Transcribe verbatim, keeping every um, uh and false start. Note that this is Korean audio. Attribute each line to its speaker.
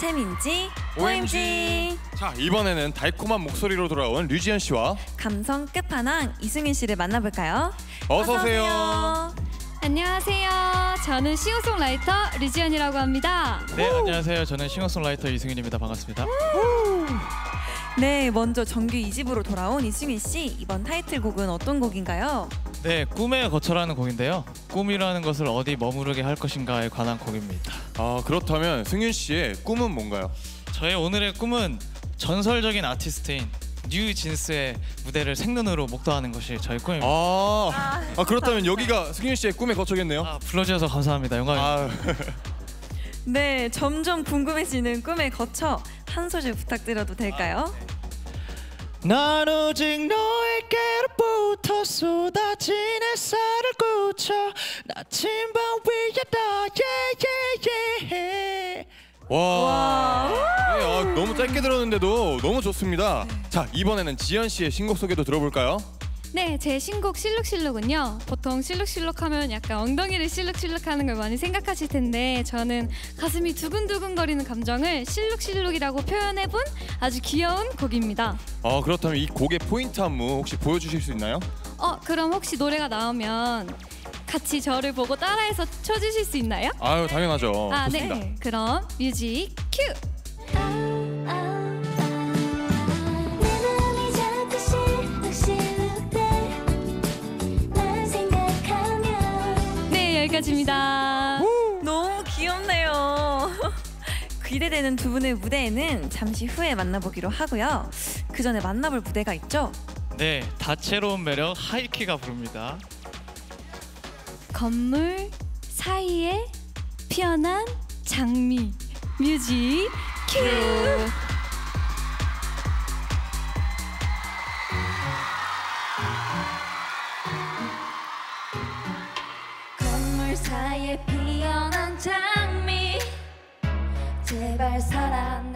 Speaker 1: 최민지
Speaker 2: 오엠지. 자, 이번에는 달콤한 목소리로 돌아온 류지연 씨와
Speaker 1: 감성 끝판왕 이승윤 씨를 만나볼까요?
Speaker 2: 어서 오세요.
Speaker 3: 안녕하세요. 저는 싱어송라이터 류지연이라고 합니다.
Speaker 4: 네, 안녕하세요. 저는 싱어송라이터 이승윤입니다. 반갑습니다.
Speaker 1: 네, 먼저 정규 이 집으로 돌아온 이승윤 씨, 이번 타이틀곡은 어떤 곡인가요?
Speaker 4: 네, 꿈의 거처라는 곡인데요. 꿈이라는 것을 어디 머무르게 할 것인가에 관한 곡입니다.
Speaker 2: 아, 그렇다면 승윤 씨의 꿈은 뭔가요?
Speaker 4: 저의 오늘의 꿈은 전설적인 아티스트인 뉴진스의 무대를 생눈으로 목도하는 것이 저의 꿈입니다.
Speaker 2: 아, 아 그렇다면 여기가 승윤 씨의 꿈의 거처겠네요.
Speaker 4: 아, 불러주셔서 감사합니다. 영광입니다.
Speaker 2: 아,
Speaker 1: 네, 점점 궁금해지는 꿈의 거처, 한 소절 부탁드려도 될까요?
Speaker 4: 아, 네. 난 오직 너에게로 붙어 쏟아진 햇살을 꽂혀 나침반 위에다 예예예.
Speaker 2: 와, 네, 아, 너무 짧게 들었는데도 너무 좋습니다. 자, 이번에는 지연 씨의 신곡 소개도 들어볼까요?
Speaker 3: 네, 제 신곡 실룩실룩은요. 보통 실룩실룩하면 약간 엉덩이를 실룩실룩하는 걸 많이 생각하실 텐데 저는 가슴이 두근두근거리는 감정을 실룩실룩이라고 표현해본 아주 귀여운 곡입니다.
Speaker 2: 아, 그렇다면 이 곡의 포인트 안무 혹시 보여주실 수 있나요?
Speaker 3: 어, 그럼 혹시 노래가 나오면 같이 저를 보고 따라해서 쳐주실 수 있나요?
Speaker 2: 아유, 당연하죠.
Speaker 3: 아,
Speaker 2: 좋습니다.
Speaker 3: 네. 그럼 뮤직 큐! 네, 여기까지입니다.
Speaker 1: 너무 귀엽네요. 기대되는 두 분의 무대에는 잠시 후에 만나보기로 하고요. 그 전에 만나볼 무대가 있죠?
Speaker 4: 네, 다채로운 매력 하이키가 부릅니다.
Speaker 3: 건물 사이에 피어난 장미. 뮤직 큐!
Speaker 5: 건물 사이에 피어난 장미 제발 사랑